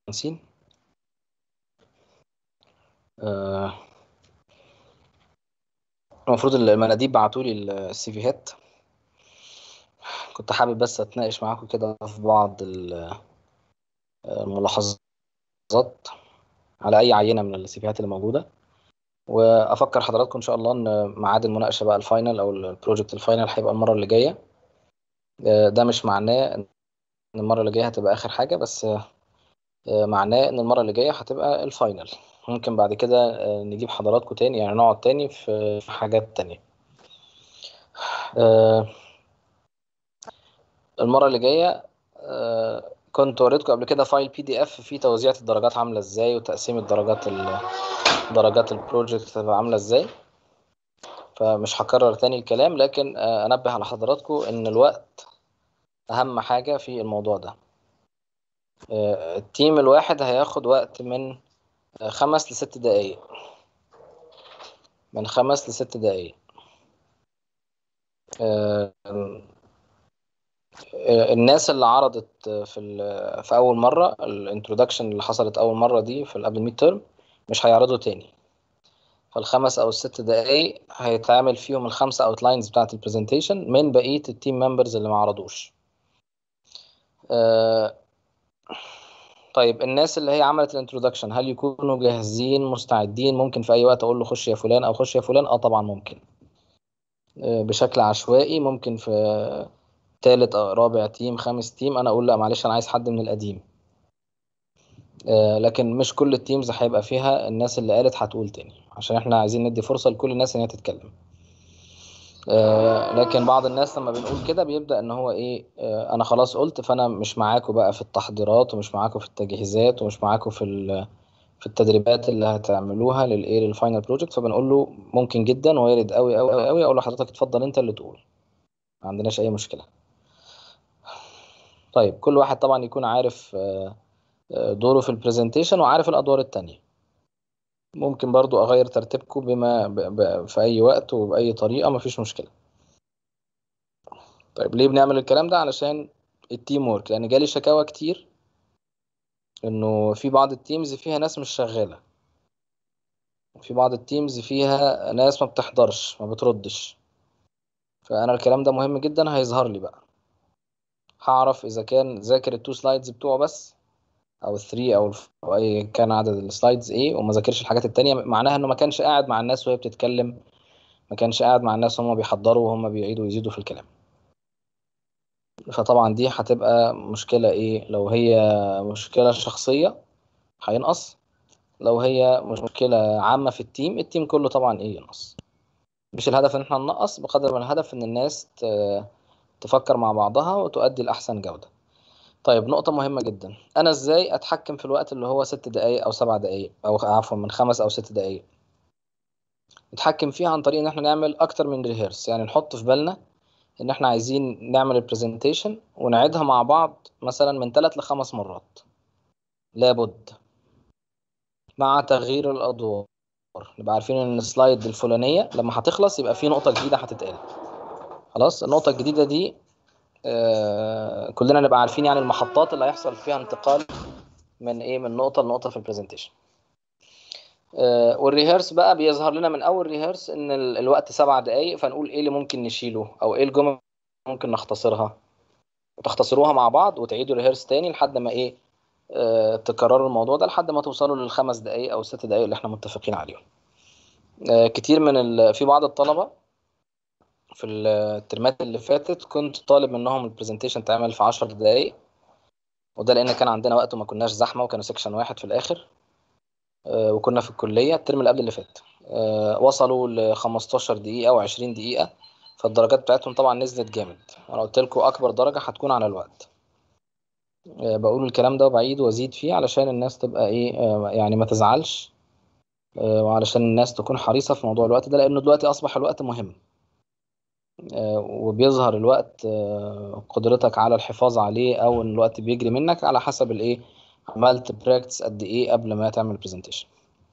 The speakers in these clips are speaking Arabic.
نسين. المفروض المناديب بعتوا لي السيفيهات. كنت حابب بس اتناقش معاكم كده في بعض الملاحظات على اي عينه من السيفيهات اللي موجوده، وافكر حضراتكم ان شاء الله ان ميعاد المناقشه بقى الفاينل او البروجكت الفاينل هيبقى المره اللي جايه. ده مش معناه ان المره اللي جايه هتبقى اخر حاجه، بس معناه ان المره اللي جايه هتبقى الفاينل. ممكن بعد كده نجيب حضراتكم تاني، يعني نقعد تاني في حاجات تانية. آه، المره اللي جايه كنت وريتكم قبل كده فايل PDF فيه توزيعة الدرجات عاملة ازاي، وتقسيم درجات البروجكت تبقى عاملة ازاي. فمش هكرر تاني الكلام، لكن انبه على حضراتكم ان الوقت اهم حاجة في الموضوع ده. التيم الواحد هياخد وقت من 5 ل6 دقايق، من 5 ل6 دقايق. الناس اللي عرضت في اول مرة الانترودكشن اللي حصلت اول مرة دي في قبل الميد تيرم مش هيعرضوا تاني. فال5 أو ال6 دقايق هيتعمل فيهم ال5 اوتلاينز بتاعت البرزنتيشن من بقية التيم ممبرز اللي ما عرضوش. طيب الناس اللي هي عملت الانترودكشن هل يكونوا جاهزين مستعدين؟ ممكن في اي وقت اقول له خش يا فلان او خش يا فلان؟ طبعا ممكن. بشكل عشوائي ممكن في تالت او رابع تيم خامس تيم انا اقول لا معلش انا عايز حد من القديم. لكن مش كل التيمز هيبقى فيها الناس اللي قالت هتقول تاني، عشان احنا عايزين ندي فرصة لكل الناس ان هي تتكلم. لكن بعض الناس لما بنقول كده بيبدأ ان هو ايه، انا خلاص قلت فانا مش معاكم بقى في التحضيرات، ومش معاكم في التجهيزات، ومش معاكم في التدريبات اللي هتعملوها للفاينل بروجكت. فبنقول له ممكن جدا وارد قوي قوي قوي قوي اقول لحضرتك اتفضل انت اللي تقول، ما عندناش اي مشكلة. طيب كل واحد طبعا يكون عارف دوره في البرزنتيشن وعارف الادوار التانية. ممكن برضو اغير ترتيبكم في اي وقت وباي طريقة، مفيش مشكلة. طيب ليه بنعمل الكلام ده؟ علشان التيم وورك، لان جالي شكاوى كتير انه في بعض التيمز فيها ناس مش شغالة، وفي بعض التيمز فيها ناس ما بتحضرش ما بتردش. فانا الكلام ده مهم جدا، هيظهر لي بقى هعرف اذا كان ذاكر التو سلايدز بتوعه بس، او الثري او اي كان عدد السلايدز ايه، وما ذاكرش الحاجات التانية، معناها انه ما كانش قاعد مع الناس وهي بتتكلم، ما كانش قاعد مع الناس وهم بيحضروا وهم بيعيدوا ويزيدوا في الكلام. فطبعا دي هتبقى مشكلة ايه، لو هي مشكلة شخصية هينقص، لو هي مشكلة عامة في التيم كله طبعا ايه ينقص. مش الهدف ان احنا ننقص بقدر ما الهدف ان الناس تفكر مع بعضها وتؤدي لأحسن جودة. طيب نقطة مهمة جدا، أنا إزاي أتحكم في الوقت اللي هو 6 دقايق أو 7 دقايق، أو عفوا من 5 أو 6 دقايق؟ نتحكم فيها عن طريق إن احنا نعمل أكتر من ريهرس، يعني نحط في بالنا إن احنا عايزين نعمل البرزنتيشن ونعيدها مع بعض مثلا من 3 ل5 مرات لابد، مع تغيير الأدوار. نبقى عارفين إن السلايد الفلانية لما هتخلص يبقى في نقطة جديدة هتتقال. خلاص النقطة الجديدة دي كلنا نبقى عارفين يعني المحطات اللي هيحصل فيها انتقال من ايه، من نقطة لنقطة في البرزنتيشن. والريهرس بقى بيظهر لنا من اول ريهرس ان الوقت 7 دقايق، فنقول ايه اللي ممكن نشيله او ايه الجمل ممكن نختصرها، وتختصروها مع بعض وتعيدوا ريهرس تاني لحد ما ايه، تكرروا الموضوع ده لحد ما توصلوا لل5 دقايق او ال6 دقايق اللي احنا متفقين عليهم. كتير في بعض الطلبة في الترمات اللي فاتت كنت طالب منهم البرزنتيشن تعمل في 10 دقايق، وده لان كان عندنا وقت وما كناش زحمة وكانوا سيكشن واحد في الاخر. وكنا في الكلية الترم اللي قبل اللي فات وصلوا ل15 دقيقة أو 20 دقيقة، فالدرجات بتاعتهم طبعا نزلت جامد. أنا قلت لكم أكبر درجة هتكون على الوقت. بقول الكلام ده وبعيد وأزيد فيه علشان الناس تبقى إيه، يعني ما تزعلش، وعلشان الناس تكون حريصة في موضوع الوقت ده، لأنه دلوقتي أصبح الوقت مهم. وبيظهر الوقت قدرتك على الحفاظ عليه أو إن الوقت بيجري منك على حسب الإيه، عملت براكتس قد إيه قبل ما تعمل برزنتيشن.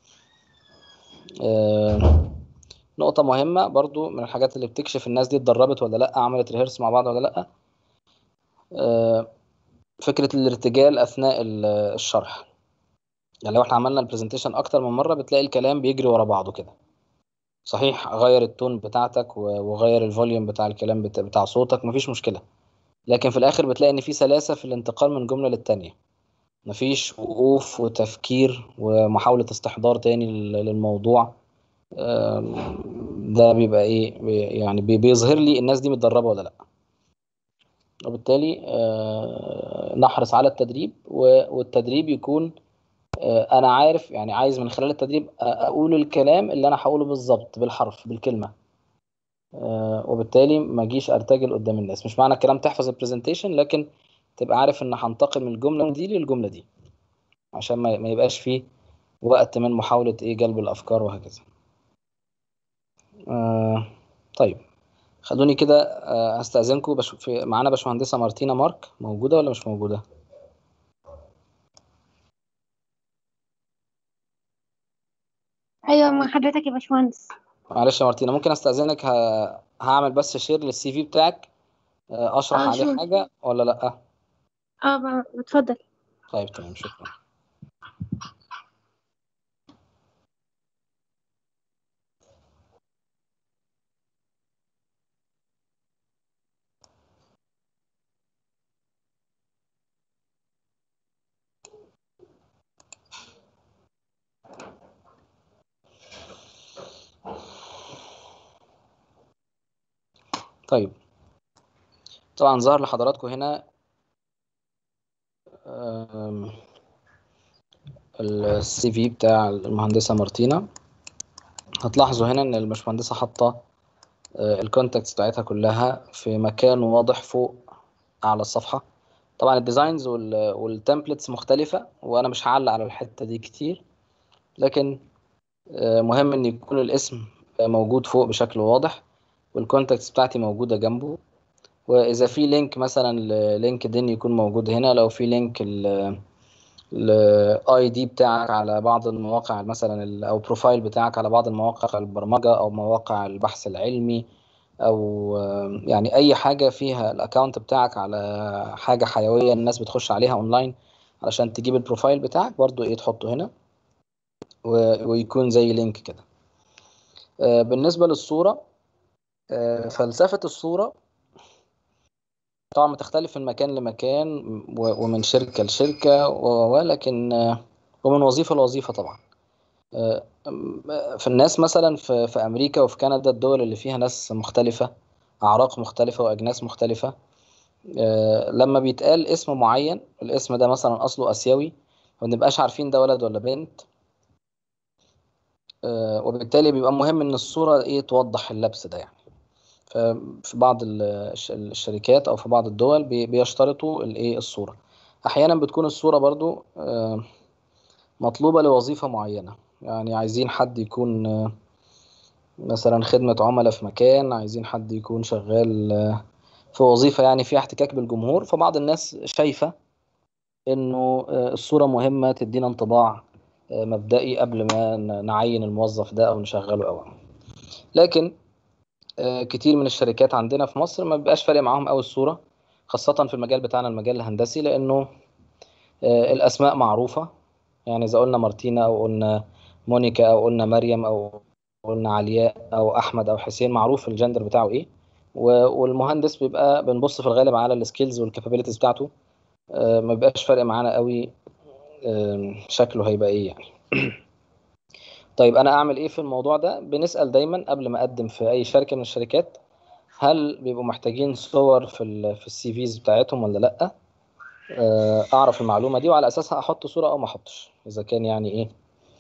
نقطة مهمة برضو من الحاجات اللي بتكشف الناس دي اتدربت ولا لأ، عملت ريهرس مع بعض ولا لأ، فكرة الارتجال أثناء الشرح. يعني لو احنا عملنا البرزنتيشن اكتر من مره بتلاقي الكلام بيجري ورا بعضه كده. صحيح، غير التون بتاعتك وغير الفوليوم بتاع الكلام بتاع صوتك، مفيش مشكله. لكن في الاخر بتلاقي ان في سلاسه في الانتقال من جمله للتانيه. مفيش وقوف وتفكير ومحاوله استحضار تاني للموضوع. ده بيبقى ايه يعني بيظهر لي الناس دي متدربه ولا لا. وبالتالي نحرص على التدريب، والتدريب يكون انا عارف، يعني عايز من خلال التدريب اقول الكلام اللي انا هقوله بالظبط بالحرف بالكلمه. وبالتالي ما اجيش ارتجل قدام الناس. مش معنى الكلام تحفظ البرزنتيشن، لكن تبقى عارف ان هنتقل من الجمله دي للجمله دي، عشان ما يبقاش فيه وقت من محاوله ايه جلب الافكار وهكذا. آه طيب، خلوني كده استاذنكم. معانا باشمهندسه مارتينا مارك، موجوده ولا مش موجوده؟ ايوه مع حضرتك يا باشمهندس. معلش يا مارتينا، ممكن استاذنك هعمل بس شير للسي في بتاعك، اشرح اه عليه شو. حاجه ولا لا؟ اه بتفضل. طيب تمام، شكرا. طيب، طبعا ظهر لحضراتكم هنا السي في بتاع المهندسة مارتينا. هتلاحظوا هنا ان الباشمهندسة حاطة الكونتاكتس بتاعتها كلها في مكان واضح فوق اعلى الصفحة. طبعا الديزاينز والتمبلتس مختلفة، وانا مش هعلق على الحتة دي كتير، لكن مهم ان يكون الاسم موجود فوق بشكل واضح، والكونتاكتس بتاعتي موجودة جنبه. واذا في لينك مثلا للينكدين يكون موجود هنا. لو في لينك الاي دي بتاعك على بعض المواقع مثلا او بروفايل بتاعك على بعض المواقع البرمجه او مواقع البحث العلمي، او يعني اي حاجه فيها الاكونت بتاعك على حاجه حيويه الناس بتخش عليها اونلاين علشان تجيب البروفايل بتاعك، برضو ايه تحطه هنا ويكون زي لينك كده. بالنسبه للصوره، فلسفه الصوره طبعا بتختلف من مكان لمكان ومن شركه لشركه ولكن ومن وظيفه لوظيفه طبعا. في الناس مثلا في امريكا وفي كندا، الدول اللي فيها ناس مختلفه، اعراق مختلفه واجناس مختلفه، لما بيتقال اسم معين، الاسم ده مثلا اصله اسيوي، ما بنبقاش عارفين ده ولد ولا بنت. وبالتالي بيبقى مهم ان الصوره ايه توضح اللبس ده يعني. ففي بعض الشركات او في بعض الدول بيشترطوا الايه الصوره. احيانا بتكون الصوره برضو مطلوبه لوظيفه معينه. يعني عايزين حد يكون مثلا خدمة عملاء في مكان، عايزين حد يكون شغال في وظيفة يعني فيها احتكاك بالجمهور، فبعض الناس شايفة انه الصورة مهمة تدينا انطباع مبدئي قبل ما نعين الموظف ده او نشغله او. لكن كتير من الشركات عندنا في مصر ما بيبقاش فارق معاهم قوي الصورة، خاصة في المجال بتاعنا المجال الهندسي، لانه الاسماء معروفة. يعني اذا قلنا مارتينا او قلنا مونيكا او قلنا مريم او قلنا علياء او احمد او حسين، معروف الجندر بتاعه ايه. والمهندس بيبقى بنبص في الغالب على السكيلز والكابابيلتيز بتاعته. ما بيبقاش فارق معانا قوي شكله هيبقى ايه يعني. طيب انا اعمل ايه في الموضوع ده؟ بنسأل دايما قبل ما اقدم في اي شركة من الشركات، هل بيبقوا محتاجين صور في السي فيز بتاعتهم ولا لا. اعرف المعلومة دي وعلى اساسها احط صورة او ما احطش، اذا كان يعني ايه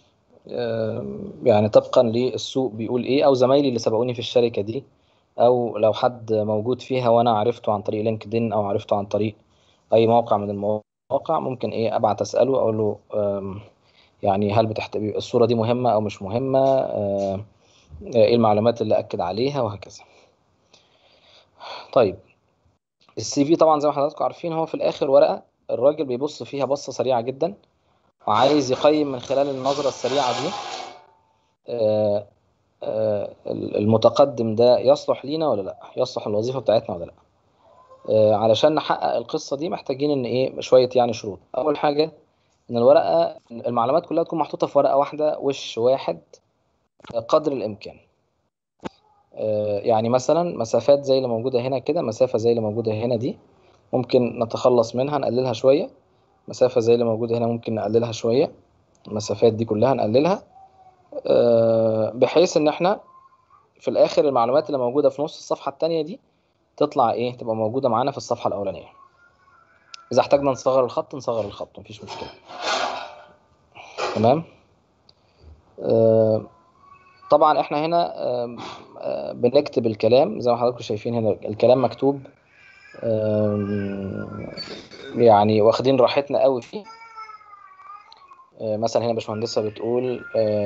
يعني طبقا للسوق بيقول ايه، او زمايلي اللي سبقوني في الشركة دي، او لو حد موجود فيها وانا عرفته عن طريق لينكدين او عرفته عن طريق اي موقع من المواقع، ممكن ايه ابعت اساله اقول له يعني هل الصورة دي مهمة او مش مهمة، ايه المعلومات اللي اكد عليها وهكذا. طيب، السي في طبعا زي ما حضراتكم عارفين هو في الاخر ورقة الراجل بيبص فيها بصة سريعة جدا، وعايز يقيم من خلال النظرة السريعة دي آه، المتقدم ده يصلح لينا ولا لا، يصلح الوظيفة بتاعتنا ولا لا. علشان نحقق القصة دي محتاجين ان ايه شوية يعني شروط. اول حاجة ان الورقه المعلومات كلها تكون محطوطه في ورقه واحده، وش واحد، قدر الامكان. يعني مثلا مسافات زي اللي موجوده هنا كده، مسافه زي اللي موجوده هنا دي ممكن نتخلص منها نقللها شويه، مسافه زي اللي موجوده هنا ممكن نقللها شويه، المسافات دي كلها نقللها، بحيث ان احنا في الاخر المعلومات اللي موجوده في نص الصفحه التانية دي تطلع ايه، تبقى موجوده معانا في الصفحه الاولانيه. اذا احتاجنا نصغر الخط نصغر الخط، مفيش مشكله. تمام. آه، طبعا احنا هنا بنكتب الكلام زي ما حضراتكم شايفين هنا الكلام مكتوب، يعني واخدين راحتنا قوي فيه. مثلا هنا باشمهندسة بتقول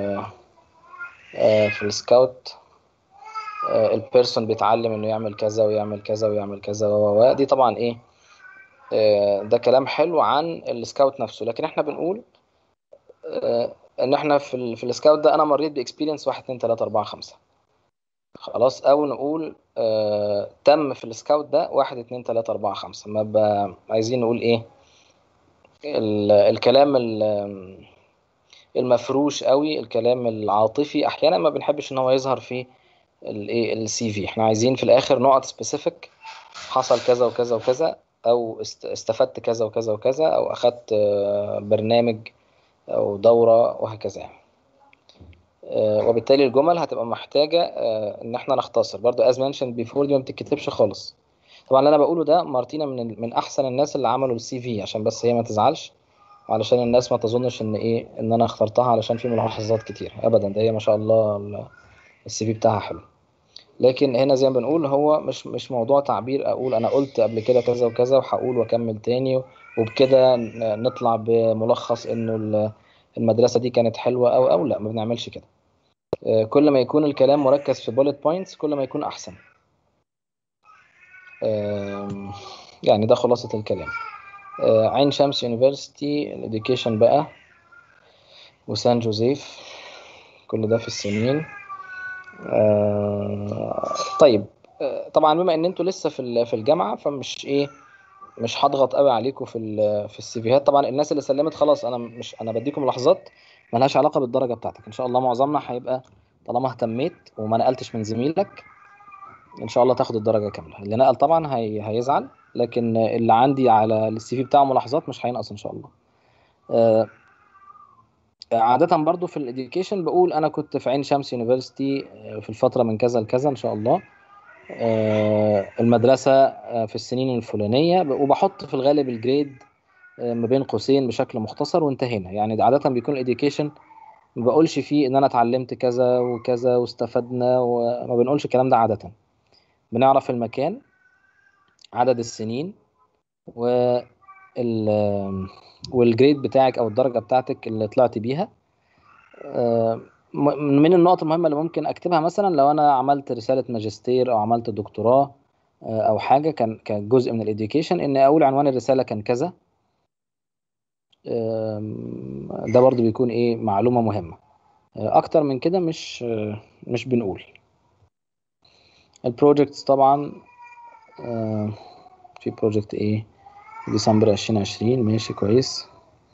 في السكاوت البيرسون بيتعلم انه يعمل كذا ويعمل كذا ويعمل كذا، ودي طبعا ايه، ده كلام حلو عن السكاوت نفسه. لكن احنا بنقول ان احنا في السكاوت ده انا مريت باكسبيرينس 1 2 3 4 5 خلاص، او نقول تم في السكاوت ده 1 2 3 4 5. ما عايزين نقول ايه الكلام المفروش قوي، الكلام العاطفي احيانا ما بنحبش ان هو يظهر في الايه السي في. احنا عايزين في الاخر نقط سبيسيفيك، حصل كذا وكذا وكذا، او استفدت كذا وكذا وكذا، او اخدت برنامج او دورة وهكذا يعني. وبالتالي الجمل هتبقى محتاجة ان احنا نختصر برضو as mentioned before، دي ما بتتكتبش خالص. طبعا اللي انا بقوله ده مارتينا من احسن الناس اللي عملوا السي في، عشان بس هي ما تزعلش، علشان الناس ما تظنش ان ايه ان انا اخترتها علشان في ملاحظات كتير، ابدا. ده هي ما شاء الله السي في بتاعها حلو. لكن هنا زي ما بنقول هو مش موضوع تعبير اقول انا قلت قبل كده كذا وكذا وهقول واكمل تاني وبكده نطلع بملخص انه المدرسة دي كانت حلوة او لا، ما بنعملش كده. كل ما يكون الكلام مركز في bullet points كل ما يكون احسن. يعني ده خلاصة الكلام. عين شمس يونيفرسيتي الاديوكيشن بقى، وسان جوزيف، كل ده في السنين. طيب. طبعا بما ان انتوا لسه في الجامعه، فمش ايه مش هضغط قوي عليكم في السيفيهات. طبعا الناس اللي سلمت خلاص، انا بديكم ملاحظات ملهاش علاقه بالدرجه بتاعتك. ان شاء الله معظمنا هيبقى طالما اهتميت وما نقلتش من زميلك ان شاء الله تاخد الدرجه كامله. اللي نقل طبعا هيزعل، لكن اللي عندي على السي في بتاعه ملاحظات مش هينقص ان شاء الله. آه، عادة برضو في الاديوكيشن بقول انا كنت في عين شمس يونيفرسيتي في الفترة من كذا لكذا ان شاء الله، المدرسة في السنين الفلانية، وبحط في الغالب الجريد ما بين قوسين بشكل مختصر وانتهينا. يعني عادة بيكون الاديوكيشن ما بقولش فيه ان انا اتعلمت كذا وكذا واستفدنا، وما بنقولش الكلام ده عادة. بنعرف المكان، عدد السنين، وال والجريد بتاعك او الدرجة بتاعتك اللي طلعت بيها. من النقط المهمة اللي ممكن أكتبها مثلا لو أنا عملت رسالة ماجستير أو عملت دكتوراه أو حاجة كان جزء من الإديوكيشن، إن أقول عنوان الرسالة كان كذا. ده برضو بيكون إيه معلومة مهمة. أكتر من كده مش بنقول. البروجكتس طبعا في بروجكت إيه ديسمبر 2020 ماشي كويس.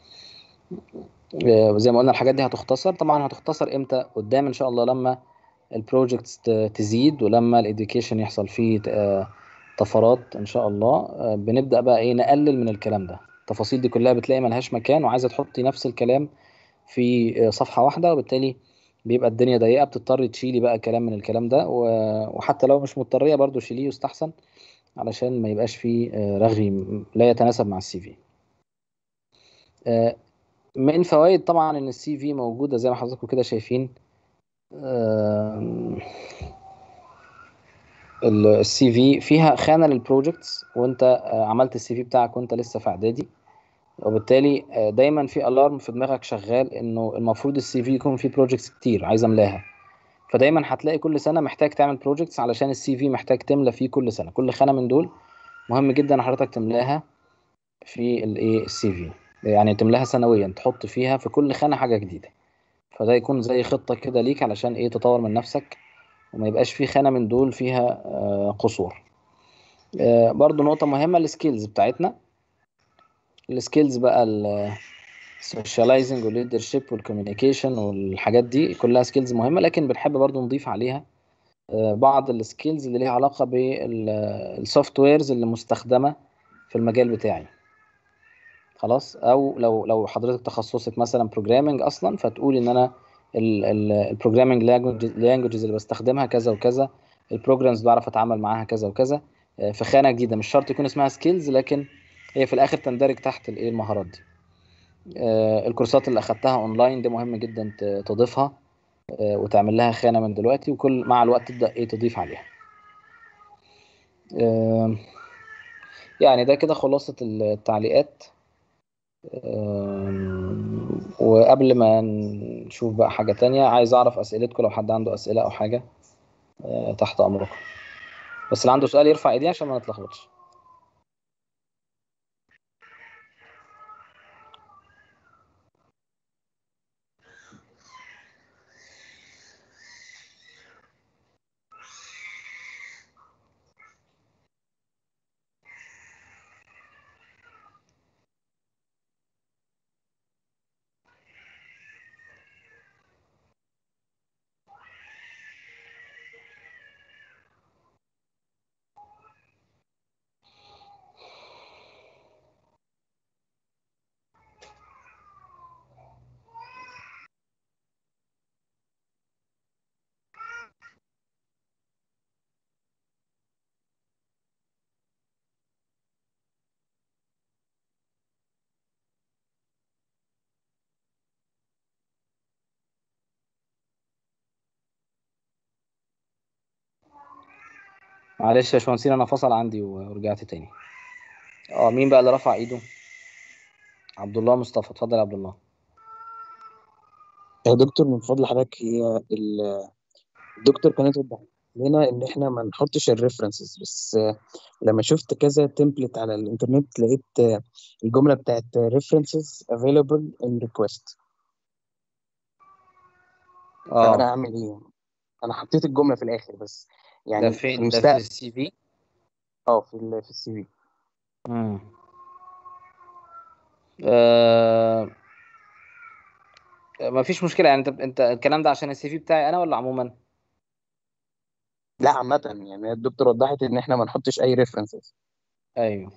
زي ما قلنا الحاجات دي هتختصر. طبعا هتختصر إمتى قدام إن شاء الله؟ لما البروجكتس تزيد ولما الإديوكيشن يحصل فيه طفرات ان شاء الله، بنبدأ بقى ايه نقلل من الكلام ده. التفاصيل دي كلها بتلاقي ملهاش مكان، وعايزة تحطي نفس الكلام في صفحة واحدة، وبالتالي بيبقى الدنيا ضيقة، بتضطري تشيلي بقى كلام من الكلام ده، وحتى لو مش مضطرية برضو شيليه يستحسن، علشان ما يبقاش فيه رغي لا يتناسب مع السي في. من فوائد طبعا ان السي في موجودة زي ما حضراتكم كده شايفين. السي في فيها خانة للبروجكتس، وانت عملت السي في بتاعك وانت لسه في اعدادي، وبالتالي دايما في الارم في دماغك شغال انه المفروض السي في يكون فيه بروجكتس كتير عايز املاها. فدايما هتلاقي كل سنه محتاج تعمل بروجكتس، علشان السي في محتاج تملى فيه كل سنه. كل خانه من دول مهم جدا حضرتك تملاها في الايه السي في، يعني تملاها سنويا، تحط فيها في كل خانه حاجه جديده. فده يكون زي خطه كده ليك علشان ايه تطور من نفسك، وما يبقاش في خانه من دول فيها قصور. برضو نقطه مهمه السكيلز بتاعتنا. السكيلز بقى السوشياليزنج والليدرشيب والكوميونيكيشن والحاجات دي كلها سكيلز مهمة، لكن بنحب برضو نضيف عليها بعض السكيلز اللي ليها علاقة بالسوفت ويرز اللي مستخدمة في المجال بتاعي. خلاص، او لو حضرتك تخصصك مثلا بروجرامنج اصلا، فتقول ان انا البروجرامنج لانجوجز اللي بستخدمها كذا وكذا، البروجرامز بعرف اتعامل معاها كذا وكذا، في خانة جديدة مش شرط يكون اسمها سكيلز، لكن هي في الاخر تندرج تحت الايه المهارات دي. الكورسات اللي اخدتها اونلاين دي مهم جدا تضيفها وتعمل لها خانة من دلوقتي، وكل مع الوقت تبدأ ايه تضيف عليها. يعني ده كده خلاصة التعليقات. وقبل ما نشوف بقى حاجة تانية، عايز أعرف أسئلتكم لو حد عنده أسئلة أو حاجة. تحت أمركم، بس اللي عنده سؤال يرفع إيديه عشان ما نتلخبطش. معلش يا باشمهندسين، أنا فصل عندي ورجعت تاني. مين بقى اللي رفع إيده؟ عبد الله مصطفى، اتفضل يا عبد الله. يا دكتور من فضل حضرتك، هي الدكتور كانت وضحت لنا ان احنا ما نحطش الريفرنسز بس. لما شفت كذا تمبلت على الانترنت لقيت الجمله بتاعت references available in request. فانا اه اعمل ايه؟ انا حطيت الجمله في الاخر بس، ده يعني في فين؟ ده في المستقبل. السي في؟ في السي في. مم. آه ما فيش مشكلة. يعني انت الكلام ده عشان السي في بتاعي انا ولا عموما؟ لا عامه، يعني الدكتور وضحت ان احنا ما نحطش اي references. ايوه.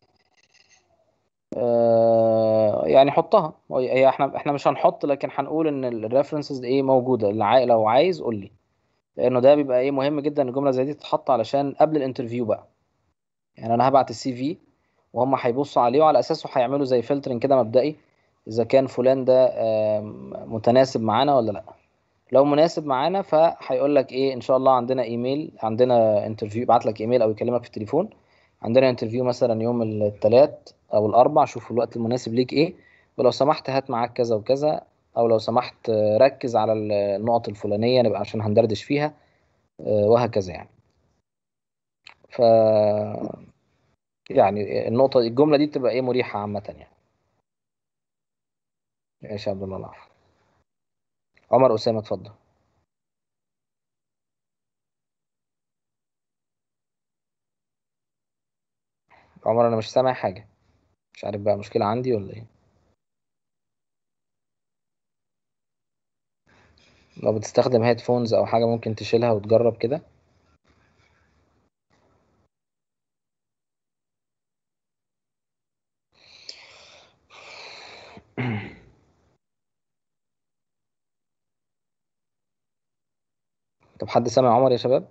يعني حطها. هي احنا مش هنحط، لكن هنقول ان الريفرنسز دي ايه موجودة، لو عايز قول لي. لانه ده بيبقى ايه مهم جدا، الجملة زي دي تتحط علشان قبل الانترفيو بقى. يعني انا هبعت السي في وهم هيبصوا عليه، وعلى اساسه هيعملوا زي فلترنج كده مبدئي، اذا كان فلان ده متناسب معانا ولا لا. لو مناسب معانا فهيقول لك ايه ان شاء الله عندنا ايميل، عندنا انترفيو، يبعت لك ايميل او يكلمك في التليفون. عندنا انترفيو مثلا يوم الثلاث او الاربع، شوف الوقت المناسب ليك ايه، ولو سمحت هات معاك كذا وكذا، او لو سمحت ركز على النقط الفلانية نبقى عشان هندردش فيها، وهكذا يعني. ف يعني الجملة دي تبقى ايه مريحة عامة يعني. ماشي يا عبد الله، العفو. عمر أسامة، اتفضل. عمر انا مش سامع حاجة، مش عارف بقى مشكلة عندي ولا ايه. لو بتستخدم هيدفونز او حاجة ممكن تشيلها وتجرب كده. طب حد سامع عمر يا شباب؟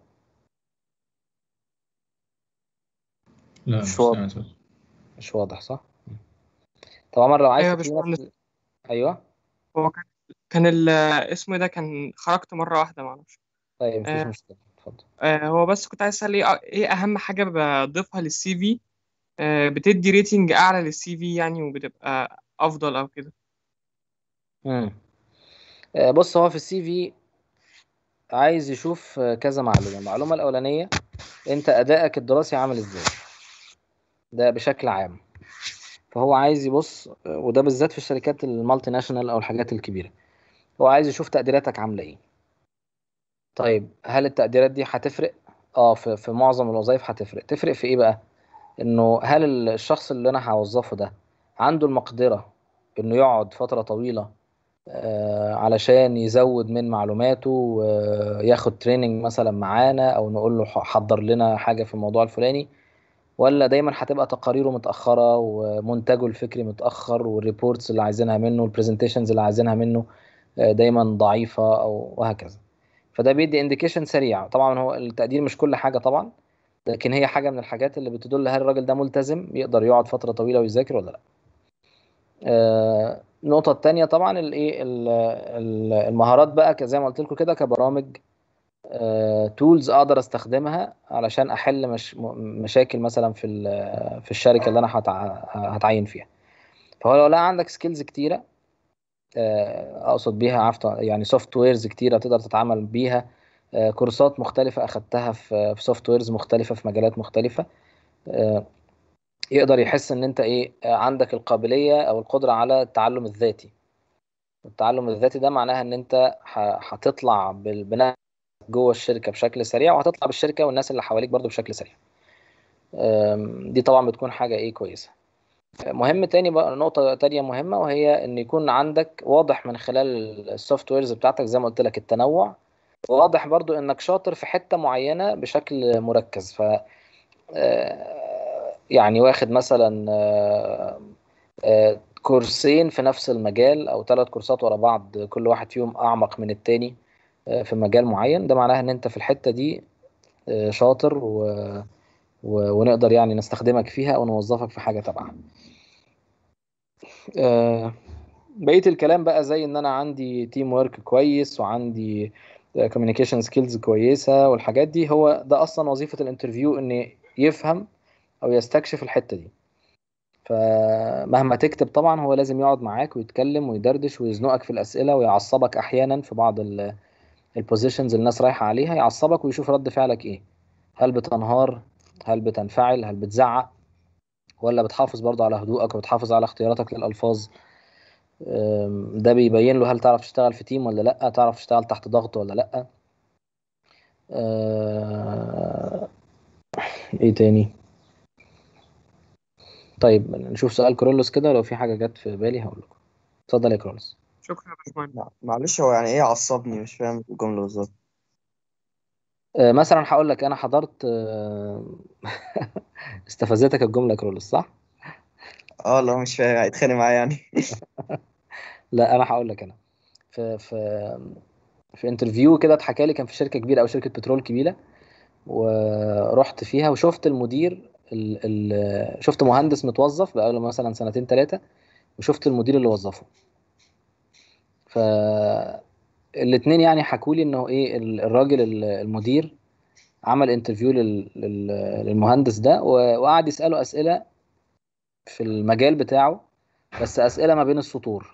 لا مش مش واضح. سامع صوت. مش واضح صح؟ طب عمر لو عايز ايوه يا تدينا باشمهندس. ايوه. هو كان اسمه ده كان خرجت مره واحده معرفش. طيب مفيش آه مشكلة، اتفضل. هو بس كنت عايز اسال ايه اهم حاجه بضيفها للسي في، بتدي ريتنج اعلى للسي في يعني، وبتبقى افضل او كده. مم. بص، هو في السي في عايز يشوف كذا معلومة. المعلومة الأولانية، أنت أدائك الدراسي عامل إزاي، ده بشكل عام. فهو عايز يبص، وده بالذات في الشركات المالتي ناشونال أو الحاجات الكبيرة، هو عايز يشوف تقديراتك عاملة إيه. طيب هل التقديرات دي هتفرق؟ في معظم الوظائف هتفرق. تفرق في إيه بقى؟ إنه هل الشخص اللي أنا هوظفه ده عنده المقدرة انه يقعد فترة طويلة علشان يزود من معلوماته وياخد تريننج مثلا معانا، او نقول له حضر لنا حاجة في الموضوع الفلاني، ولا دايما هتبقى تقاريره متأخرة ومنتجه الفكري متأخر والريبورتس اللي عايزينها منه والبرزنتيشنز اللي عايزينها منه دايما ضعيفة او وهكذا. فده بيدي انديكيشن سريع. طبعا هو التقدير مش كل حاجة طبعا، لكن هي حاجة من الحاجات اللي بتدل هل الراجل ده ملتزم يقدر يقعد فترة طويلة ويذاكر ولا لا. النقطة التانية طبعا الايه المهارات بقى، زي ما قلت لكم كده كبرامج، تولز اقدر استخدمها علشان احل مشاكل مثلا في الشركة اللي انا هتعين فيها. فهو لو لا عندك سكيلز كتيرة، اقصد بيها يعني سوفت ويرز كتيرة تقدر تتعامل بيها، كورسات مختلفة اخدتها في سوفت ويرز مختلفة في مجالات مختلفة، يقدر يحس ان انت ايه عندك القابلية او القدرة على التعلم الذاتي. التعلم الذاتي ده معناها ان انت هتطلع بالبناء جوه الشركة بشكل سريع، وهتطلع بالشركة والناس اللي حواليك برضو بشكل سريع. دي طبعا بتكون حاجة ايه كويسة. مهم تاني بقى، نقطة تانية مهمة، وهي ان يكون عندك واضح من خلال السوفت ويرز بتاعتك زي ما قلت لك التنوع، واضح برضو انك شاطر في حتة معينة بشكل مركز. ف يعني واخد مثلا كورسين في نفس المجال او 3 كورسات ورا بعض، كل واحد فيهم اعمق من التاني في مجال معين، ده معناه ان انت في الحتة دي شاطر ونقدر يعني نستخدمك فيها او نوظفك في حاجة تبعها. بقية الكلام بقى زي ان انا عندي تيم وورك كويس، وعندي كوميونيكيشن سكيلز كويسة والحاجات دي، هو ده اصلا وظيفة الانترفيو، ان يفهم او يستكشف الحتة دي. فمهما تكتب طبعا هو لازم يقعد معاك ويتكلم ويدردش ويزنقك في الأسئلة ويعصبك أحيانا في بعض البوزيشنز اللي الناس رايحة عليها، يعصبك ويشوف رد فعلك إيه. هل بتنهار؟ هل بتنفعل؟ هل بتزعق؟ ولا بتحافظ برضه على هدوءك وبتحافظ على اختياراتك للألفاظ؟ ده بيبين له هل تعرف تشتغل في تيم ولا لأ، تعرف تشتغل تحت ضغط ولا لأ. إيه تاني؟ طيب نشوف سؤال كرولوس كده، لو في حاجة جت في بالي هقول لكم. اتفضل يا كرولوس. شكرا يا باشمهندس. معلش، هو يعني ايه عصبني؟ مش فاهم الجملة بالظبط. مثلا هقول لك انا حضرت استفزتك الجمله كرولوس صح؟ اه لا، مش فاهم، هيتخانق معايا يعني؟ لا انا هقول لك. انا في انترفيو كده اتحكى لي، كان في شركه كبيره او شركه بترول كبيره، ورحت فيها وشفت المدير شفت مهندس متوظف بقاله مثلا 2 3 سنين، وشفت المدير اللي وظفه. فالاتنين يعني حكوا لي انه ايه الراجل المدير عمل انترفيو للمهندس ده، وقعد يسأله أسئلة في المجال بتاعه، بس أسئلة ما بين السطور.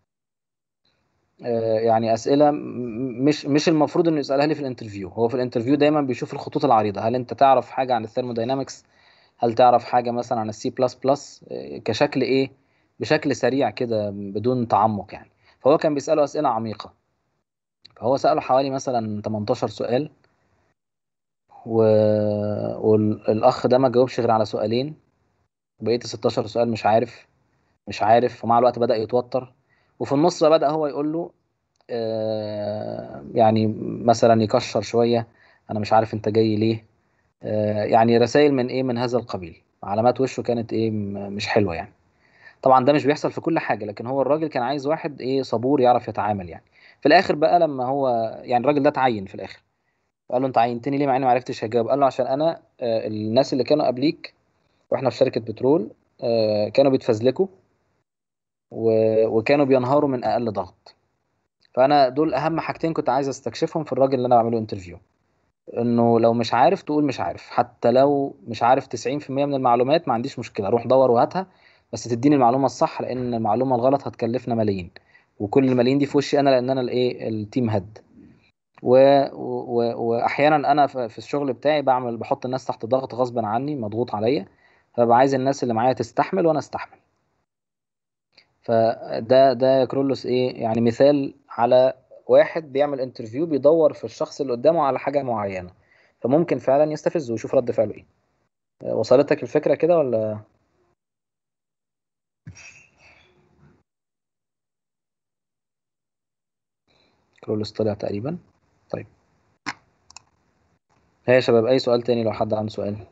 يعني أسئلة مش المفروض إنه يسألها لي في الانترفيو. هو في الانترفيو دايما بيشوف الخطوط العريضة، هل أنت تعرف حاجة عن الثيرموداينامكس، هل تعرف حاجة مثلا عن السي بلس بلس، كشكل إيه، بشكل سريع كده بدون تعمق يعني. فهو كان بيسأله أسئلة عميقة، فهو سأله حوالي مثلا 18 سؤال، و... والأخ ده ما جاوبش غير على سؤالين، بقيت 16 سؤال مش عارف. ومع الوقت بدأ يتوتر، وفي النص بدأ هو يقول له يعني مثلا يكشر شوية، أنا مش عارف أنت جاي ليه، يعني رسائل من إيه، من هذا القبيل. علامات وشه كانت إيه، مش حلوة يعني. طبعا ده مش بيحصل في كل حاجة، لكن هو الراجل كان عايز واحد إيه، صبور يعرف يتعامل يعني. في الآخر بقى لما هو يعني الراجل ده اتعين في الآخر، قال له أنت عينتني ليه مع إني ما عرفتش أجاوب؟ قال له عشان أنا الناس اللي كانوا قبليك وإحنا في شركة بترول كانوا بيتفزلكوا وكانوا بينهاروا من اقل ضغط. فانا دول اهم حاجتين كنت عايز استكشفهم في الراجل اللي انا بعمله انترفيو، انه لو مش عارف تقول مش عارف، حتى لو مش عارف 90% من المعلومات ما عنديش مشكلة، روح دور وهاتها، بس تديني المعلومة الصح، لان المعلومة الغلط هتكلفنا ملايين، وكل الملايين دي في وشي انا، لان انا الايه التيم هيد. واحيانا انا في الشغل بتاعي بحط الناس تحت ضغط غصب عني، مضغوط عليا، فببقى عايز الناس اللي معايا تستحمل وانا استحمل. فده كرولوس ايه يعني، مثال على واحد بيعمل انترفيو بيدور في الشخص اللي قدامه على حاجة معينة، فممكن فعلا يستفزه ويشوف رد فعله ايه. وصلتك الفكرة كده ولا؟ كرولوس طلع تقريبا. طيب ها يا شباب، اي سؤال تاني لو حد عنده سؤال؟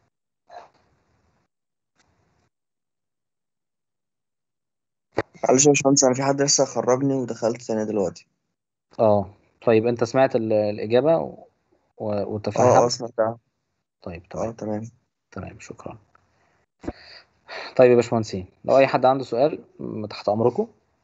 معلش يا باشمهندس، انا في حد لسه خرجني ودخلت تاني دلوقتي. اه طيب، انت سمعت الإجابة اه وتفهمت؟ سمعتها. طيب اه تمام. تمام. تمام شكرا. طيب يا باشمهندسين، لو اي حد عنده سؤال تحت امركم.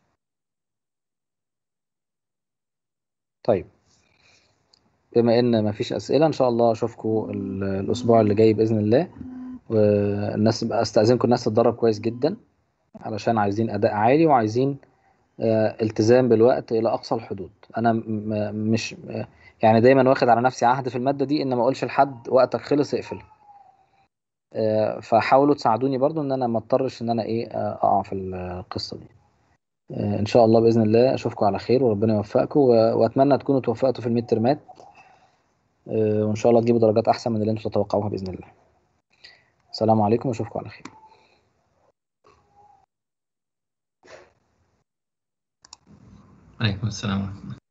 طيب بما ان مفيش اسئله، ان شاء الله اشوفكم الاسبوع اللي جاي باذن الله. والناس بقى استاذنكم الناس تتدرب كويس جدا، علشان عايزين اداء عالي وعايزين التزام بالوقت الى اقصى الحدود. انا مش يعني دايما واخد على نفسي عهد في الماده دي ان ما اقولش لحد وقتك خلص اقفل. فحاولوا تساعدوني برضو ان انا ما اضطرش ان انا ايه اقع في القصه دي. ان شاء الله باذن الله اشوفكم على خير وربنا يوفقكم، واتمنى تكونوا توفقتوا في الميد ترمات، وان شاء الله تجيبوا درجات احسن من اللي انتم تتوقعوها باذن الله. السلام عليكم واشوفكم على خير. عليكم السلام ورحمة الله.